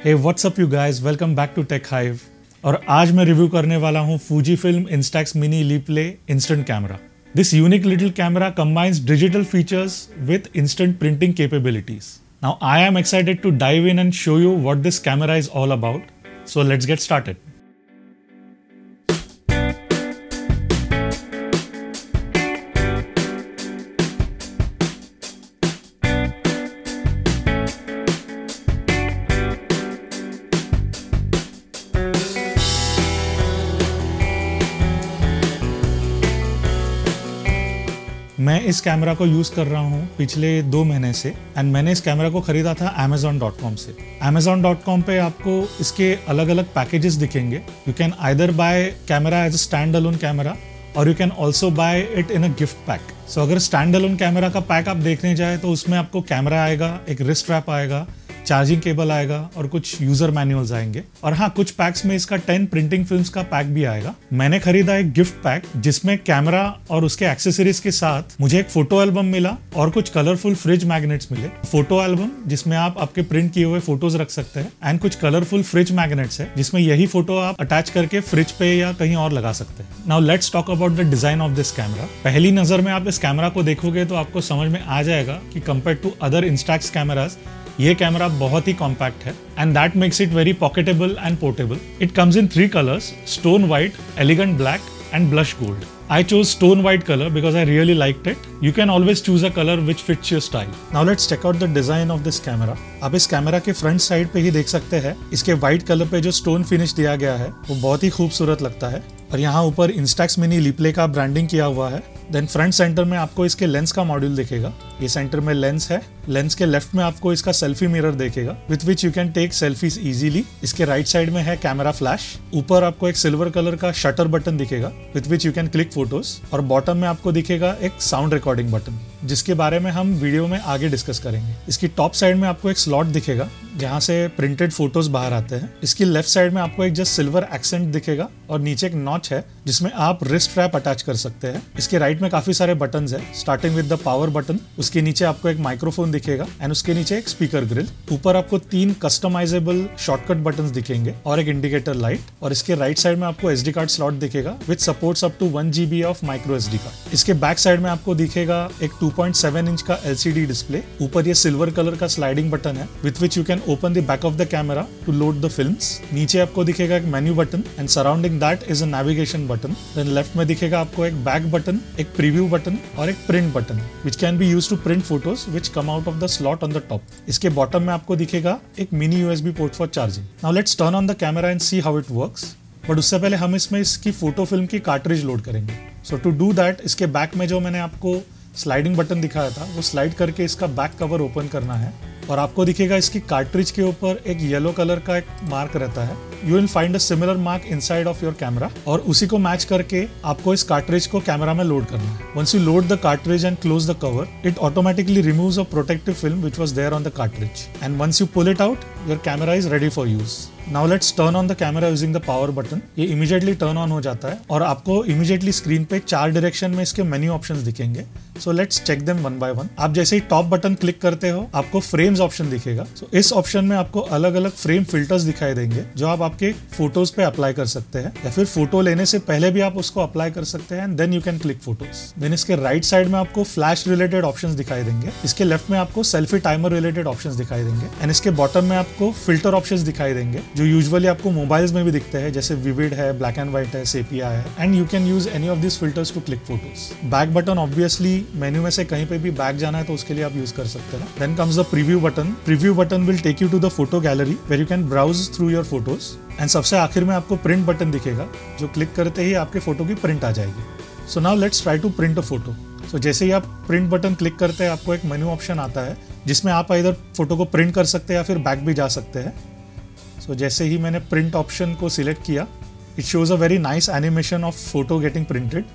Hey what's up you guys, welcome back to Tech Hive. और आज मैं review करने वाला हूँ Fujifilm Instax Mini Replay Instant Camera. This unique little camera combines digital features with instant printing capabilities. Now I am excited to dive in and show you what this camera is all about. So let's get started. मैं इस camera को use कर रहा हूँ पिछले 2 महीने से and मैंने इस कैमरा को ख़रीदा था Amazon.com से। Amazon.com पे आपको इसके अलग अलग पैकेजेस दिखेंगे। You can either buy camera as a stand alone camera और you can also buy it in a gift pack. So अगर स्टैंड अलोन कैमरा का पैक आप देखने जाए तो उसमें आपको कैमरा आएगा, एक रिस्ट रैप आएगा, चार्जिंग केबल आएगा और कुछ यूजर मैनुअल्स आएंगे। और हाँ, कुछ पैक्स में इसका 10 प्रिंटिंग फिल्म्स का पैक भी आएगा। मैंने खरीदा एक गिफ्ट पैक जिसमें कैमरा और उसके एक्सेसरीज के साथ मुझे एक फोटो एल्बम मिला और कुछ कलरफुल फ्रिज मैग्नेट्स मिले। फोटो एल्बम जिसमें आप आपके प्रिंट किए हुए फोटोज रख सकते हैं एंड कुछ कलरफुल फ्रिज मैग्नेट्स है जिसमें यही फोटो आप अटैच करके फ्रिज पे या कहीं और लगा सकते हैं। Now let's talk about the design of this camera. पहली नजर में आप इस कैमरा को देखोगे तो आपको समझ में आ जाएगा कि compare to other Instax cameras ये कैमरा बहुत ही कॉम्पैक्ट है and that makes it very pocketable and portable. It comes in 3 colours, stone white, elegant black and blush gold. I chose stone white color because I really liked it. You can always choose a color which fits your style. Now let's check out the design of this camera. आप इस camera के front side पे ही देख सकते हैं इसके white colour पे जो स्टोन फिनिश दिया गया है वो बहुत ही खूबसूरत लगता है और यहाँ ऊपर Instax Mini Replay का ब्रांडिंग किया हुआ है। देन फ्रंट सेंटर में आपको इसके लेंस का मॉड्यूल दिखेगा। ये सेंटर में लेंस है। लेंस के लेफ्ट में आपको इसका सेल्फी मिरर देखेगा with which you can take selfies easily. इसके राइट साइड में है कैमरा फ्लैश। ऊपर आपको एक सिल्वर कलर का शटर बटन दिखेगा with which you can click photos और बॉटम में आपको दिखेगा एक साउंड रिकॉर्डिंग बटन जिसके बारे में हम वीडियो में आगे डिस्कस करेंगे। इसकी टॉप साइड में आपको एक स्लॉट दिखेगा जहां से प्रिंटेड फोटोज बाहर आते हैं। इसकी लेफ्ट साइड में आपको एक जस्ट सिल्वर एक्सेंट दिखेगा और नीचे एक नॉच है जिसमें आप रिस्ट रैप अटैच कर सकते हैं। इसके राइट में काफी सारे बटन्स हैं, starting with the power button. उसके नीचे आपको एक माइक्रोफोन दिखेगा एंड उसके नीचे एक स्पीकर ग्रिल। ऊपर आपको 3 कस्टमाइजेबल शॉर्टकट बटन्स दिखेंगे और एक इंडिकेटर लाइट। और इसके राइट साइड में आपको SD कार्ड स्लॉट दिखेगा which supports up to 1 GB of micro SD card. इसके बैक साइड में आपको दिखेगा एक 2.7 इंच का LCD डिस्प्ले। ऊपर ये सिल्वर कलर का स्लाइडिंग बटन है with which you can open the back of the camera to load the films. नीचे आपको दिखेगा एक menu button and surrounding that is a navigation button. Then left में दिखेगा आपको एक बैक बटन, एक प्रीव्यू बटन और एक print button which can be used to print photos which come out of the slot on the top. इसके bottom में आपको दिखेगा एक mini USB port for charging. Now let's turn on the camera and see how it works. But उससे पहले हम इसमें इसकी फोटो फिल्म की कार्ट्रिज लोड करेंगे। सो टू डू दैट इसके बैक में जो मैंने आपको स्लाइडिंग बटन दिखाया था वो स्लाइड करके इसका बैक कवर ओपन करना है और आपको दिखेगा इसकी कार्ट्रिज के ऊपर एक येलो कलर का एक मार्क रहता है। You will find a similar mark inside of your camera और उसी को मैच करके आपको इस कार्ट्रिज को कैमरा में लोड करना है। Once you load the cartridge and close the cover, it automatically removes a protective film which was there on the cartridge and once you pull it out, your camera is ready for use. Now let's turn on the camera using the power button. ये immediately turn on हो जाता है और आपको immediately screen पे 4 direction में इसके menu options दिखेंगे। So let's check them one by one. आप जैसे ही टॉप बटन क्लिक करते हो आपको फ्रेम्स ऑप्शन दिखेगा। सो इस ऑप्शन में आपको अलग अलग फ्रेम फिल्टर्स दिखाई देंगे जो आप आपके फोटोज पे अप्लाई कर सकते हैं या फिर फोटो लेने से पहले भी आप उसको अप्लाई कर सकते हैं and then you can click photos. Then इसके राइट साइड में आपको फ्लैश रिलेटेड ऑप्शंस दिखाई देंगे। इसके लेफ्ट में आपको सेल्फी टाइमर रिलेटेड ऑप्शंस दिखाई देंगे एंड इसके बॉटम में आपको फिल्टर ऑप्शंस दिखाई देंगे जो यूजुअली आपको मोबाइल्स में भी दिखते हैं, जैसे विविड है, ब्लैक एंड व्हाइट है, सेपिया है and you can use any of this filters to click photos. Back button obviously menu में से कहीं पे भी बैक जाना है तो उसके लिए आप यूज कर सकते हैं। Then comes the preview button. Preview button will take you to the photo gallery where you can browse through your photos एंड सबसे आखिर में आपको प्रिंट बटन दिखेगा जो क्लिक करते ही आपके फोटो की प्रिंट आ जाएगी। So now let's try to print a photo. So जैसे ही आप प्रिंट बटन क्लिक करते हैं आपको एक मेन्यू ऑप्शन आता है जिसमें आप इधर फोटो को प्रिंट कर सकते हैं या फिर बैक भी जा सकते हैं। सो जैसे ही मैंने प्रिंट ऑप्शन को सिलेक्ट किया, it shows a very nice animation of photo getting printed.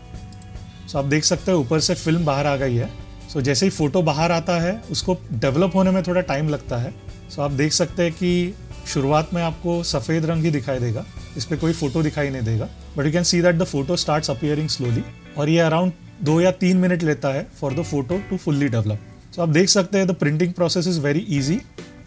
So आप देख सकते हैं ऊपर से फिल्म बाहर आ गई है। सो जैसे ही फोटो बाहर आता है उसको डेवलप होने में थोड़ा टाइम लगता है। सो आप देख सकते हैं कि शुरुआत में आपको सफ़ेद रंग ही दिखाई देगा, इस पर कोई फोटो दिखाई नहीं देगा, but you can see that the photo starts appearing slowly और ये अराउंड 2 या 3 मिनट लेता है for the photo to fully develop. So आप देख सकते हैं the printing process is very easy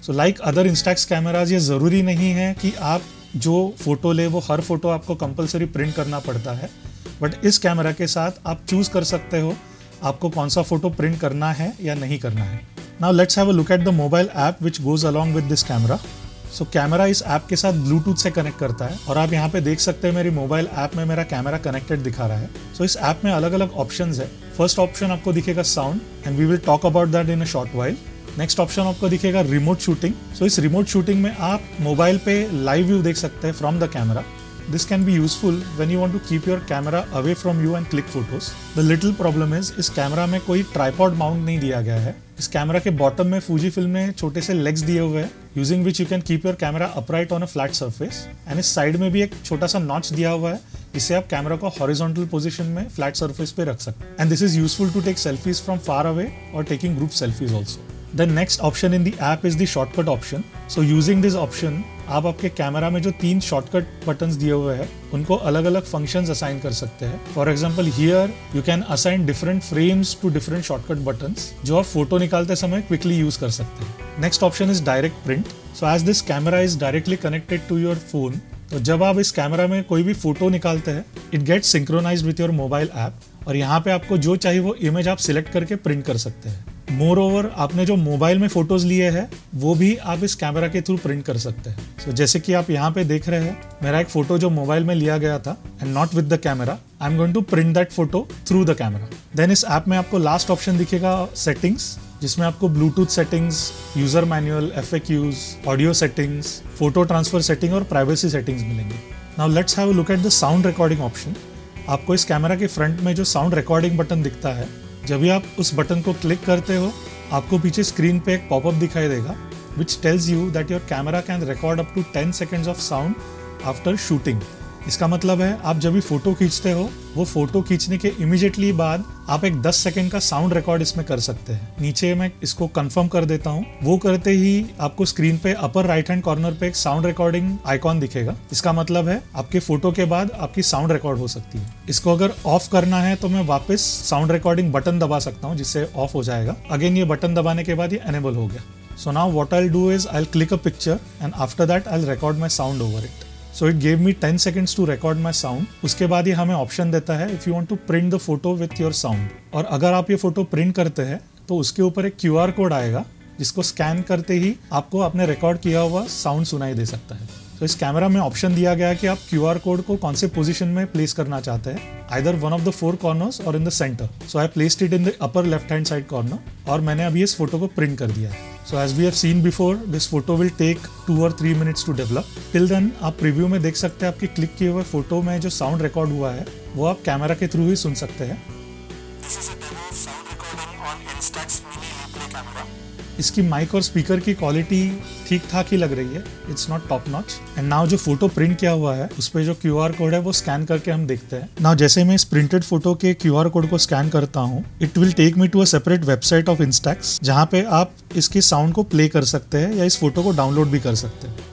so like other Instax cameras, ये ज़रूरी नहीं है कि आप जो फोटो ले वो हर फोटो आपको कंपलसरी प्रिंट करना पड़ता है, बट इस कैमरा के साथ आप चूज कर सकते हो आपको कौन सा फोटो प्रिंट करना है या नहीं करना है। Now let's have a look at the mobile app which goes along with this camera. So camera इस ऐप के साथ ब्लूटूथ से कनेक्ट करता है और आप यहाँ पे देख सकते हैं मेरी मोबाइल ऐप में मेरा कैमरा कनेक्टेड दिखा रहा है। सो इस ऐप में अलग अलग ऑप्शंस है। फर्स्ट ऑप्शन आपको दिखेगा sound and we will talk about that in a short while. Next option आपको दिखेगा रिमोट शूटिंग। सो इस रिमोट शूटिंग में आप मोबाइल पे लाइव व्यू देख सकते हैं from the camera. This can be useful when you want to keep your camera away from you and click photos. The little problem is इस camera में कोई ट्राइपॉड माउंट नहीं दिया गया है। इस कैमरा के बॉटम में Fujifilm ने छोटे से लेग्स दिए हुए हैं using which you can keep your camera upright on a flat surface. And इस साइड में भी एक छोटा सा नॉच दिया हुआ है जिससे आप कैमरा को हॉरिजॉन्टल पोजीशन में फ्लैट सरफेस पे रख सकते हैं। And this is useful to take selfies from far away or taking group selfies also. The next option in the app is the shortcut option. So using this option आप आपके camera में जो 3 shortcut buttons दिए हुए हैं उनको अलग अलग फंक्शंस असाइन कर सकते हैं। For example here you can assign different frames to different shortcut buttons जो आप फोटो निकालते समय क्विकली यूज कर सकते हैं। Next option is direct print. So as this camera is directly connected to your phone, तो जब आप इस कैमरा में कोई भी फोटो निकालते हैं it gets synchronised with your mobile app और यहाँ पे आपको जो चाहिए वो इमेज आप सिलेक्ट करके प्रिंट कर सकते हैं। मोर ओवर आपने जो मोबाइल में फोटोज लिए हैं वो भी आप इस कैमरा के थ्रू प्रिंट कर सकते हैं। सो जैसे कि आप यहाँ पे देख रहे हैं मेरा एक फोटो जो मोबाइल में लिया गया था and not with the camera, I am going to print that photo through the camera. Then इस ऐप में आपको लास्ट ऑप्शन दिखेगा सेटिंग्स, जिसमें आपको Bluetooth settings, user manual, FAQs, audio settings, photo transfer setting और प्राइवेसी सेटिंग्स मिलेंगे। Now let's have a look at the sound recording option. आपको इस कैमरा के फ्रंट में जो साउंड रिकॉर्डिंग बटन दिखता है, जब भी आप उस बटन को क्लिक करते हो आपको पीछे स्क्रीन पे एक पॉपअप दिखाई देगा which tells you that your camera can record up to 10 seconds of sound after shooting. इसका मतलब है आप जब भी फोटो खींचते हो वो फोटो खींचने के इमीडिएटली बाद आप एक 10 सेकंड का साउंड रिकॉर्ड इसमें कर सकते हैं। नीचे मैं इसको कंफर्म कर देता हूँ। वो करते ही आपको स्क्रीन पे अपर राइट हैंड कॉर्नर पे एक साउंड रिकॉर्डिंग आइकॉन दिखेगा। इसका मतलब है आपके फोटो के बाद आपकी साउंड रिकॉर्ड हो सकती है। इसको अगर ऑफ करना है तो मैं वापस साउंड रिकॉर्डिंग बटन दबा सकता हूँ जिससे ऑफ हो जाएगा। अगेन ये बटन दबाने के बाद ये एनेबल हो गया। So now what I'll do is I'll click a picture and after that I'll record my sound over it. So it gave me 10 seconds to record my sound. उसके बाद ये हमें ऑप्शन देता है if you want to print the photo with your sound. और अगर आप ये फोटो प्रिंट करते हैं तो उसके ऊपर एक QR कोड आएगा जिसको स्कैन करते ही आपको आपने रिकॉर्ड किया हुआ साउंड सुनाई दे सकता है। तो इस कैमरा में ऑप्शन दिया गया है कि आप QR कोड को कौन से पोजीशन में प्लेस करना चाहते हैं, either one of the 4 corners or in the center. So I placed it in the upper left hand side corner और मैंने अभी इस फोटो को प्रिंट कर दिया है। So as we have seen before, this photo will take 2 or 3 minutes to develop. Till then आप preview में देख सकते हैं आपकी क्लिक किए हुए फोटो में जो साउंड रिकॉर्ड हुआ है वो आप कैमरा के थ्रू ही सुन सकते हैं। This is a demo of sound recording on Instax Mini Replay camera. इसकी माइक और स्पीकर की क्वालिटी ठीक ठाक ही लग रही है, it's not top notch. And now जो फोटो प्रिंट किया हुआ है उस पे जो QR कोड है वो स्कैन करके हम देखते हैं। नाउ जैसे मैं इस प्रिंटेड फोटो के QR कोड को स्कैन करता हूँ it will take me to a separate website of Instax जहाँ पे आप इसके साउंड को प्ले कर सकते हैं या इस फोटो को डाउनलोड भी कर सकते हैं।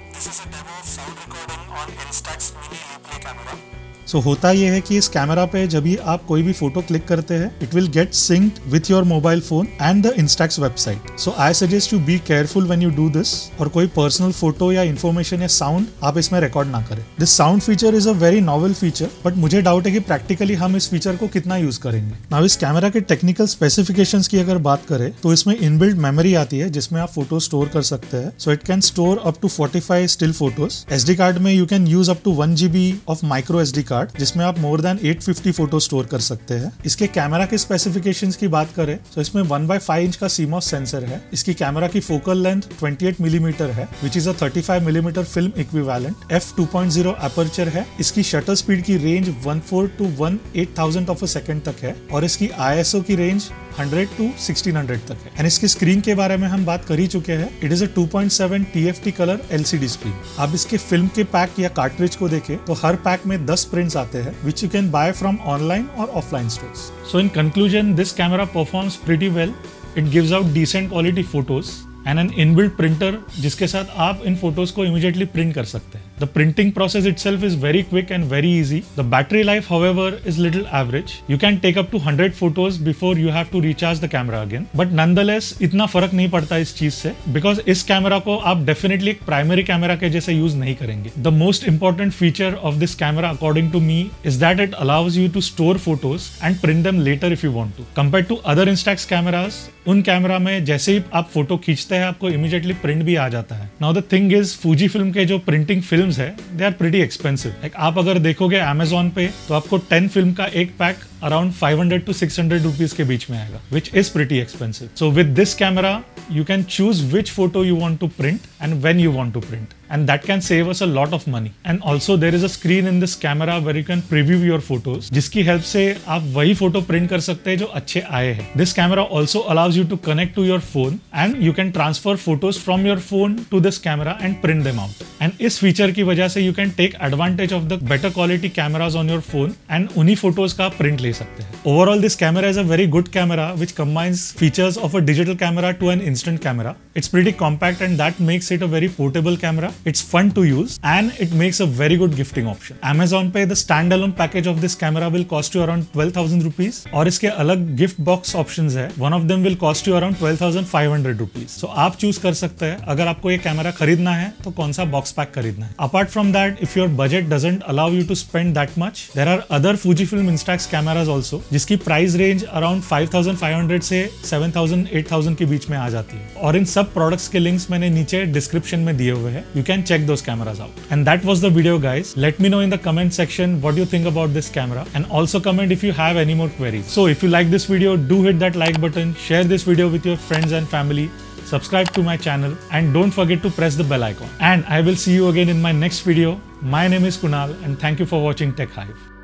सो होता यह है कि इस कैमरा पे जब भी आप कोई भी फोटो क्लिक करते हैं it will get synced with your mobile phone and the Instax website. So I suggest you be careful when you do this और कोई पर्सनल फोटो या इन्फॉर्मेशन या साउंड आप इसमें रिकॉर्ड ना करें। This sound feature is a very novel feature but मुझे doubt है कि प्रैक्टिकली हम इस फीचर को कितना यूज करेंगे। नाउ इस कैमरा के टेक्निकल स्पेसिफिकेशंस की अगर बात करें तो इसमें इनबिल्ट मेमोरी आती है जिसमें आप फोटो स्टोर कर सकते हैं। So it can store up to 45 still photos. SD card में you can use up to 1 GB of micro SD card जिसमें आप मोर देन 850 फोटो स्टोर कर सकते हैं। इसके कैमरा के स्पेसिफिकेशंस की बात करें तो इसमें 1/5 इंच का CMOS सेंसर है। इसकी कैमरा की फोकल लेंथ 28 मिलीमीटर है which is a 35 millimetre film equivalent. f2.0 aperture है। इसकी शटर स्पीड की range 14 to 1/8000 of a second तक है और इसकी ISO की रेंज 100 to 1600 तक है। एंड इसकी स्क्रीन के बारे में हम बात कर ही चुके हैं। It is a 2.7 TFT colour LCD screen. आप इसके फिल्म के पैक या कार्ट्रिज को देखें तो हर पैक में 10 प्रिंट्स आते हैं which you can buy from online or offline stores. So in conclusion, this camera performs pretty well. It gives out decent quality photos and an inbuilt printer जिसके साथ आप इन फोटोज को immediately print कर सकते हैं। The printing process itself is very quick and very easy. The battery life, however, is little average. You can take up to 100 photos before you have to recharge the camera again. But nonetheless, इतना फर्क नहीं पड़ता इस चीज से, because इस camera को आप डेफिनेटली एक प्राइमरी कैमरा के जैसे यूज नहीं करेंगे. The most important feature of this camera, according to me, is that it allows you to store photos and print them later if you want to. Compared to other Instax cameras, उन camera में जैसे ही आप photo खींचते हैं आपको immediately print भी आ जाता है. Now the thing is, Fuji film के जो प्रिंटिंग फिल्म्स है they are pretty expensive. Like आप अगर देखोगे अमेजोन पे तो आपको 10 फिल्म का एक पैक अराउंड 500 to 600 रुपीज के बीच में आएगा, which is pretty expensive. So with this camera you can choose which photo you want to print and when you want to print, and that can save us a lot of money. And also there is a screen in this camera where you can preview your photos, जिसकी help से आप वही photo print कर सकते हैं जो अच्छे आए हैं. This camera also allows you to connect to your phone and you can transfer photos from your phone to this camera and print them out. And इस फीचर की वजह से you can take advantage of the better quality cameras on your phone and उन्हीं photos का print ले सकते हैं. Overall, this camera is a very good camera which combines features of a digital camera to an instant camera. It's pretty compact and that makes it a very portable camera. It's fun to use and it makes a very good gifting option. Amazon पे the standalone package of this camera will cost you around 12,000 rupees और इसके अलग gift box options है. One of them will cost you around 12,500 rupees. So आप choose कर सकते हैं अगर आपको ये कैमरा खरीदना है तो कौन सा बॉक्स पैक खरीदना है. Apart from that, if your budget doesn't allow you to spend that much, there are other Fujifilm Instax cameras also जिसकी प्राइस रेंज अराउंड 5,500 से 7,000 8,000 के बीच में आ जाती है. और इन सब प्रोडक्ट्स के लिंक्स मैंने नीचे डिस्क्रिप्शन में दिए हुए हैं. You can check those cameras out. And that was the video guys. Let me know in the comment section what you think about this camera and also comment if you have any more queries. So if you like this video, do hit that like button, share this video with your friends and family, subscribe to my channel and don't forget to press the bell icon. And I will see you again in my next video. My name is Kunal and thank you for watching Tech Hive.